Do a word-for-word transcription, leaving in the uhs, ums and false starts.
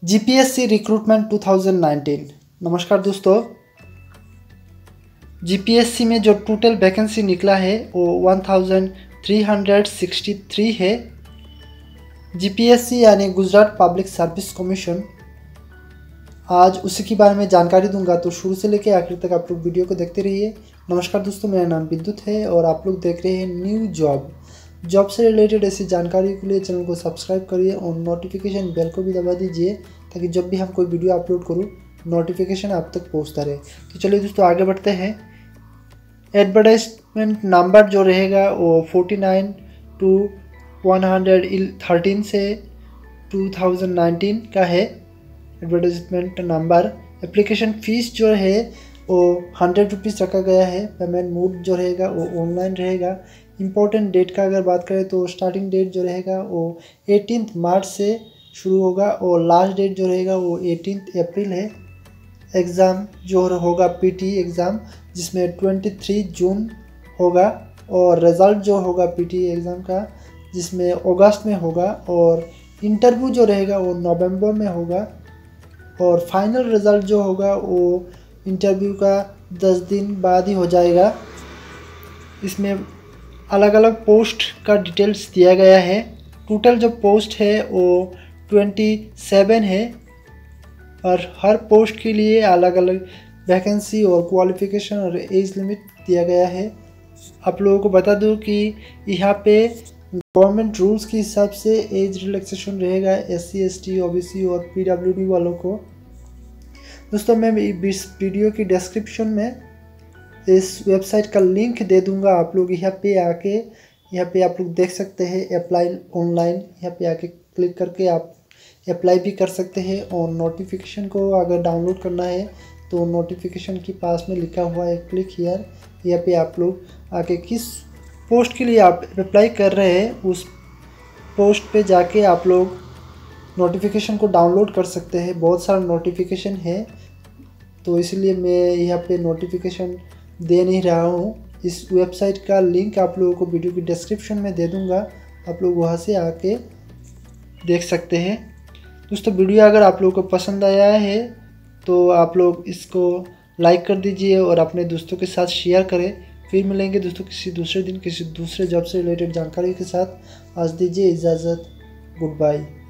GPSC recruitment दो हज़ार उन्नीस। नमस्कार दोस्तों, जीपीएससी में जो टोटल वैकेंसी निकला है वो तेरह सौ तिरसठ है। जीपीएससी यानी गुजरात पब्लिक सर्विस कमीशन, आज उसी के बारे में जानकारी दूंगा, तो शुरू से लेकर आखिर तक आप लोग वीडियो को देखते रहिए। नमस्कार दोस्तों, मेरा नाम विद्युत है और आप लोग देख रहे हैं न्यू जॉब। जॉब से रिलेटेड ऐसी जानकारी के लिए चैनल को सब्सक्राइब करिए और नोटिफिकेशन बेल को भी दबा दीजिए, ताकि जब भी हम कोई वीडियो अपलोड करूँ नोटिफिकेशन आप तक पहुंचता रहे। तो चलिए दोस्तों आगे बढ़ते हैं। एडवर्टाइजमेंट नंबर जो रहेगा वो उनचास टू एक सौ तेरह से दो हज़ार उन्नीस का है एडवर्टाइजमेंट नंबर। एप्लीकेशन फ़ीस जो है वो हंड्रेड रुपीज़ रखा गया है। पेमेंट मोड जो रहेगा वो ऑनलाइन रहेगा। इम्पोर्टेंट डेट का अगर बात करें तो स्टार्टिंग डेट जो रहेगा वो अठारह मार्च से शुरू होगा और लास्ट डेट जो रहेगा वो अठारह अप्रैल है। एग्ज़ाम जो होगा पीटी एग्ज़ाम, जिसमें तेईस जून होगा, और रिज़ल्ट जो होगा पीटी एग्ज़ाम का जिसमें अगस्त में होगा, और इंटरव्यू जो रहेगा वो नवंबर में होगा, और फाइनल रिज़ल्ट जो होगा वो इंटरव्यू का दस दिन बाद ही हो जाएगा। इसमें अलग अलग पोस्ट का डिटेल्स दिया गया है। टोटल जो पोस्ट है वो सत्ताईस है और हर पोस्ट के लिए अलग अलग वैकेंसी और क्वालिफ़िकेशन और एज लिमिट दिया गया है। आप लोगों को बता दूं कि यहाँ पे गवर्नमेंट रूल्स के हिसाब से एज रिलैक्सेशन रहेगा S C S T O B C और पी डब्ल्यू डी वालों को। दोस्तों मैं इस वीडियो की डिस्क्रिप्शन में इस वेबसाइट का लिंक दे दूंगा। आप लोग यहाँ पे आके यहाँ पे आप लोग देख सकते हैं अप्लाई ऑनलाइन। यहाँ पे आके क्लिक करके आप अप्लाई भी कर सकते हैं। और नोटिफिकेशन को अगर डाउनलोड करना है तो नोटिफिकेशन के पास में लिखा हुआ है क्लिक हियर। यहाँ पे आप लोग आके किस पोस्ट के लिए आप अप्लाई कर रहे हैं उस पोस्ट पे जाके आप लोग नोटिफिकेशन को डाउनलोड कर सकते हैं। बहुत सारा नोटिफिकेशन है, तो इसलिए मैं यहाँ पे नोटिफिकेशन दे नहीं रहा हूँ। इस वेबसाइट का लिंक आप लोगों को वीडियो की डिस्क्रिप्शन में दे दूँगा, आप लोग वहाँ से आके देख सकते हैं। दोस्तों वीडियो अगर आप लोगों को पसंद आया है तो आप लोग इसको लाइक कर दीजिए और अपने दोस्तों के साथ शेयर करें। फिर मिलेंगे दोस्तों किसी दूसरे दिन किसी दूसरे जॉब से रिलेटेड जानकारी के साथ। आज दीजिए इजाज़त, गुड बाय।